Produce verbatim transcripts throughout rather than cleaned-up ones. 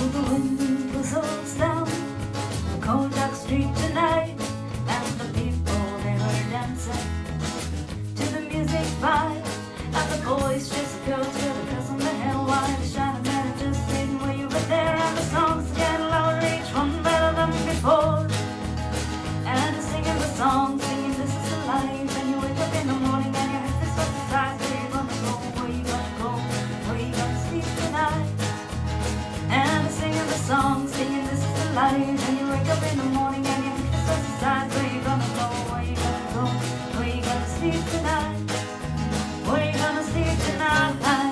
the wind whistles down the cold dark street tonight, and the people they were dancing to the music vibe, and the boys just girls with a girls on their hair wide, the shining man just sitting where you were there, and the songs get louder, each one better than before, and singing the song, singing this is the life, and you wake up in the morning and your head is so tired, where you gonna go, where you gonna go, where you gonna sleep tonight, and singing the song, singing this is the life, and you wake up in the morning and your head is so tired, where you gonna go, where you gonna go, where you gonna sleep tonight, where you gonna sleep tonight.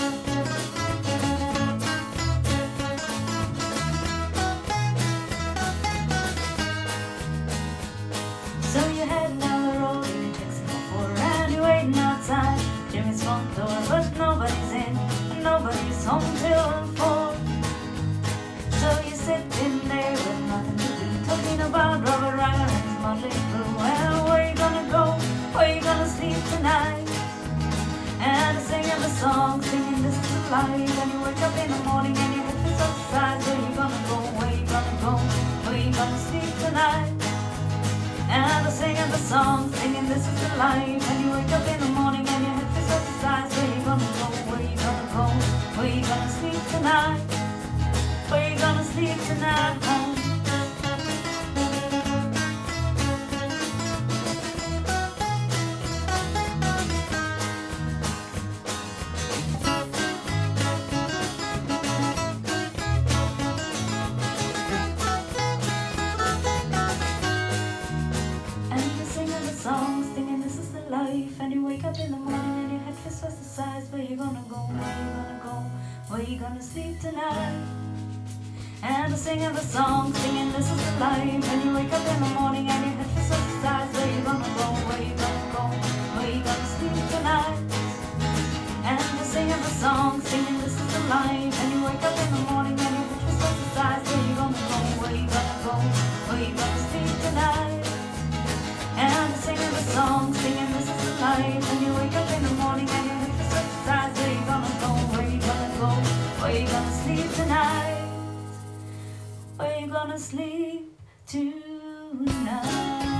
So you're heading down the road in your taxi for and you're waiting outside Jimmy's front door, but nobody's in, nobody's home till four. So you're sitting there with nothing to do, talking about Robert Ryder and his motley crew. Well, where you gonna go? Where you gonna sleep tonight? And singing the song, singing this is the life, and you wake up in the morning and your head feels upside. Where you gonna go? Where you gonna go? Where you gonna sleep tonight? And I'm singing the song, singing this is the life, and you wake up in the morning and your head feels upside. Where you gonna go? Where you gonna go? Where you gonna sleep tonight? Where you gonna sleep tonight? Song, singing this is the life, and you wake up in the morning and your head feels twice the size. Where you gonna go? Where you gonna go? Where you gonna sleep tonight? And I'm singing the song, singing this is the life, and you wake up in the morning and your head feels twice the size. Where you gonna go? Where you gonna go? Where you gonna sleep tonight? And I'm singing the song, singing this is the life, and you wake up in the morning and your head feels twice the size. Where you gonna go? Where you gonna go? Where you gonna sleep tonight? And I'm singing the song, singing this is the life, and you wake up in the morning and your head feels upside. Where you gonna go? Where you gonna go? Where you gonna sleep tonight? Where you gonna sleep tonight?